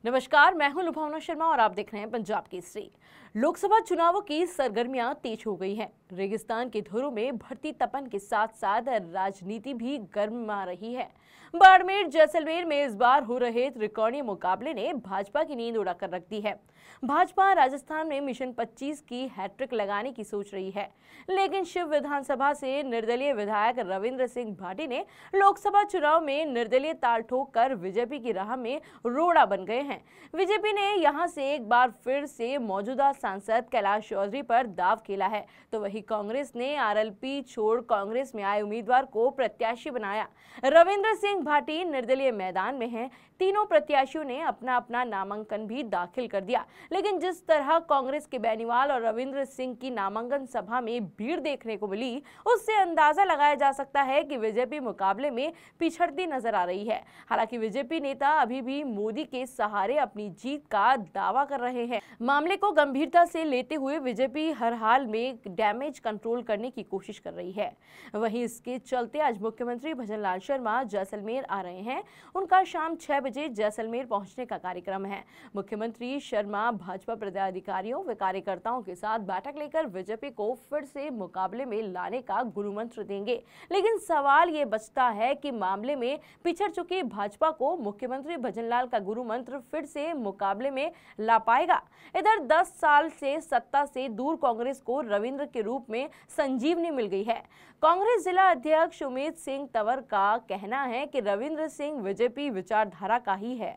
नमस्कार, मैं हूं लुभावना शर्मा और आप देख रहे हैं पंजाब केसरी। लोकसभा चुनावों की सरगर्मियां तेज हो गई हैं। रेगिस्तान के धुरों में भड़ती तपन के साथ साथ राजनीति भी गर्मा रही है। बाड़मेर जैसलमेर में इस बार हो रहे त्रिकोणीय मुकाबले ने भाजपा की नींद उड़ाकर रख दी है। भाजपा राजस्थान में मिशन 25 की हैट्रिक लगाने की सोच रही है, लेकिन शिव विधानसभा से निर्दलीय विधायक रविंद्र सिंह भाटी ने लोकसभा चुनाव में निर्दलीय ताल ठोक कर बीजेपी की राह में रोड़ा बन गए हैं। बीजेपी ने यहां से एक बार फिर से मौजूदा सांसद कैलाश चौधरी पर दाव खेला है, तो वहीं कांग्रेस ने आरएलपी छोड़ कांग्रेस में आए उम्मीदवार को प्रत्याशी बनाया। रविंद्र सिंह भाटी निर्दलीय मैदान में हैं। तीनों प्रत्याशियों ने अपना अपना नामांकन भी दाखिल कर दिया, लेकिन जिस तरह कांग्रेस के बेनीवाल और रविंद्र सिंह की नामांकन सभा में भीड़ देखने को मिली, उससे अंदाजा लगाया जा सकता है कि बीजेपी मुकाबले में पिछड़ती नजर आ रही है। हालांकि बीजेपी नेता अभी भी मोदी के सहारे अपनी जीत का दावा कर रहे हैं। मामले को गंभीरता से लेते हुए बीजेपी हर हाल में डैमेज कंट्रोल करने की कोशिश कर रही है। वहीं इसके चलते आज मुख्यमंत्री भजनलाल शर्मा जैसलमेर आ रहे हैं। उनका शाम 6 बजे जैसलमेर पहुंचने का कार्यक्रम है। मुख्यमंत्री शर्मा भाजपा पदाधिकारियों व कार्यकर्ताओं के साथ बैठक लेकर बीजेपी को फिर से मुकाबले में लाने का गुरुमंत्र देंगे। लेकिन सवाल ये बचता है कि मामले में पिछड़ चुकी भाजपा को मुख्यमंत्री भजनलाल का गुरुमंत्र फिर से मुकाबले में ला पाएगा। इधर 10 साल से सत्ता से दूर कांग्रेस को रविंद्र के रूप में संजीवनी मिल गई है। कांग्रेस जिला अध्यक्ष उमेद सिंह तंवर का कहना है कि रविंद्र सिंह बीजेपी विचारधारा का ही है।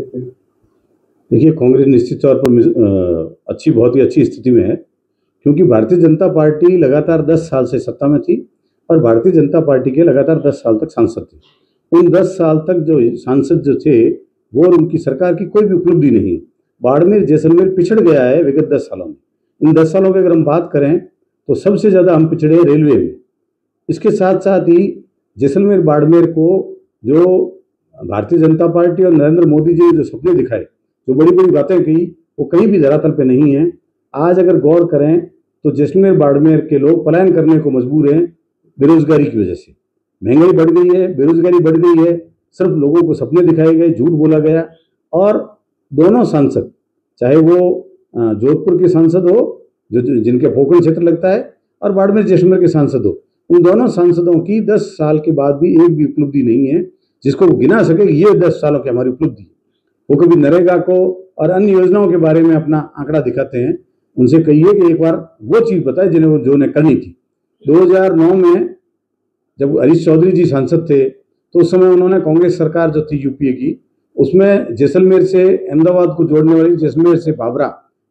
देखिए, कांग्रेस निश्चित तौर पर बहुत ही अच्छी स्थिति में है, क्योंकि भारतीय जनता पार्टी लगातार 10 साल से सत्ता में थी और भारतीय जनता पार्टी के लगातार 10 साल तक सांसद थे। उन 10 साल तक जो सांसद जो थे वो और उनकी सरकार की कोई भी उपलब्धि नहीं। बाड़मेर जैसलमेर पिछड़ गया है विगत 10 सालों में। इन 10 सालों की अगर हम बात करें तो सबसे ज़्यादा हम पिछड़े हैं रेलवे में। इसके साथ साथ ही जैसलमेर बाड़मेर को जो भारतीय जनता पार्टी और नरेंद्र मोदी जी ने जो सपने दिखाए, जो बड़ी बड़ी बातें कही, वो कहीं भी धरातल पे नहीं है। आज अगर गौर करें तो जैसलमेर बाड़मेर के लोग पलायन करने को मजबूर हैं बेरोजगारी की वजह से। महंगाई बढ़ गई है, बेरोजगारी बढ़ गई है, सिर्फ लोगों को सपने दिखाए गए, झूठ बोला गया। और दोनों सांसद, चाहे वो जोधपुर के सांसद हो जो जिनके फोकल क्षेत्र लगता है, और बाड़मेर जैसलमेर के सांसद हो, उन दोनों सांसदों की 10 साल के बाद भी एक भी उपलब्धि नहीं है जिसको वो गिना सके कि ये 10 सालों की हमारी उपलब्धि। वो कभी नरेगा को और अन्य योजनाओं के बारे में अपना आंकड़ा दिखाते हैं। उनसे कहिए कि एक बार वो चीज़ बताए जो उन्हें करनी थी। 2009 में जब हरीश चौधरी जी सांसद थे तो उस समय उन्होंने कांग्रेस सरकार जो थी यूपीए की, उसमें जैसलमेर से अहमदाबाद को जोड़ने वाली जैसलमेर से बाबरा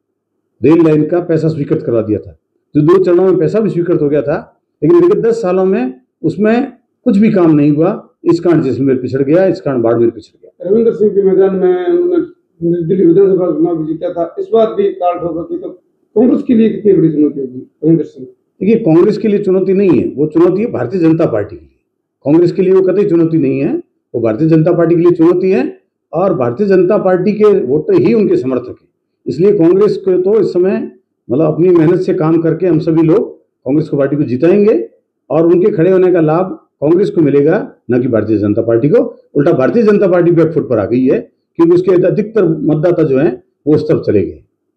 रेल लाइन का पैसा स्वीकृत करा दिया था, जो 2 चरणों में पैसा भी स्वीकृत हो गया था। लेकिन विगत 10 सालों में उसमें कुछ भी काम नहीं हुआ। इस कारण जैसलमेर पिछड़ गया, इस कारण बाड़मेर पिछड़ गया। रविंद्र सिंह के मैदान में उन्होंने दिल्ली विधानसभा चुनाव भी जीता था, इस बार भी ताल ठोकर की, तो कांग्रेस के लिए कितनी बड़ी चुनौती होगी रविंद्र सिंह? देखिए, कांग्रेस के लिए चुनौती नहीं है, वो चुनौती है भारतीय जनता पार्टी के लिए। कांग्रेस के लिए वो कतई चुनौती नहीं है, वो भारतीय जनता पार्टी के लिए चुनौती है, और भारतीय जनता पार्टी के वोटर ही उनके समर्थक हैं। इसलिए कांग्रेस को तो इस समय अपनी मेहनत से काम करके हम सभी लोग कांग्रेस को पार्टी को जिताएंगे, और उनके खड़े होने का लाभ कांग्रेस को मिलेगा, न कि भारतीय जनता पार्टी को। उल्टा भारतीय जनता पार्टी बैकफुट पर आ गई है, क्योंकि उसके अधिकतर मतदाता जो हैं वो उस तरफ चले गए।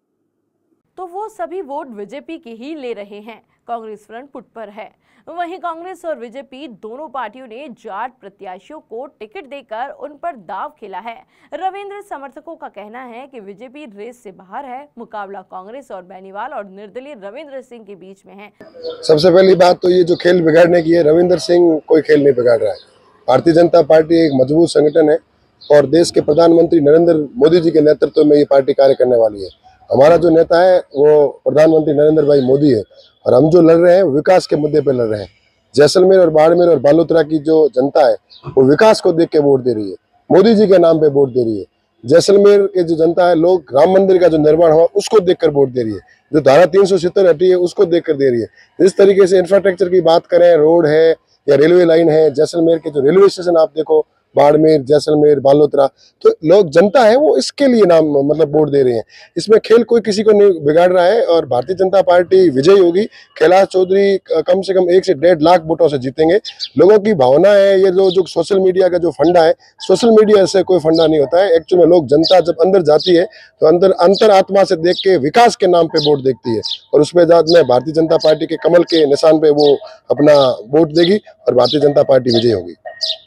तो वो सभी वोट बीजेपी के ही ले रहे हैं। कांग्रेस फ्रंट फुट पर है। वहीं कांग्रेस और बीजेपी दोनों पार्टियों ने जाट प्रत्याशियों को टिकट देकर उन पर दाव खेला है। रविंद्र समर्थकों का कहना है कि बीजेपी रेस से बाहर है। मुकाबला कांग्रेस और बेनीवाल और निर्दलीय रविंद्र सिंह के बीच में है। सबसे पहली बात तो ये जो खेल बिगाड़ने की है, रविंद्र सिंह कोई खेल नहीं बिगाड़ रहा है। भारतीय जनता पार्टी एक मजबूत संगठन है और देश के प्रधानमंत्री नरेंद्र मोदी जी के नेतृत्व में ये पार्टी कार्य करने वाली है। हमारा जो नेता है वो प्रधानमंत्री नरेंद्र भाई मोदी है, और हम जो लड़ रहे हैं विकास के मुद्दे पे लड़ रहे हैं। जैसलमेर और बाड़मेर और बालोतरा की जो जनता है वो विकास को देख के वोट दे रही है, मोदी जी के नाम पे वोट दे रही है। जैसलमेर के जो जनता है, लोग राम मंदिर का जो निर्माण हुआ उसको देखकर वोट दे रही है, जो धारा 370 हटी है उसको देखकर दे रही है। जिस तरीके से इंफ्रास्ट्रक्चर की बात करें, रोड है या रेलवे लाइन है, जैसलमेर के जो रेलवे स्टेशन आप देखो बाड़मेर, जैसलमेर, बालोतरा। तो लोग, जनता है वो इसके लिए नाम मतलब वोट दे रहे हैं। इसमें खेल कोई किसी को नहीं बिगाड़ रहा है और भारतीय जनता पार्टी विजयी होगी। कैलाश चौधरी कम से कम 1 से 1.5 लाख वोटों से जीतेंगे। लोगों की भावना है, ये जो सोशल मीडिया का जो फंडा है, सोशल मीडिया से कोई फंडा नहीं होता है। एक्चुअली में लोग, जनता जब अंदर जाती है तो अंतर आत्मा से देख के विकास के नाम पे वोट देखती है और उसमें में भारतीय जनता पार्टी के कमल के निशान पे वो अपना वोट देगी और भारतीय जनता पार्टी विजयी होगी।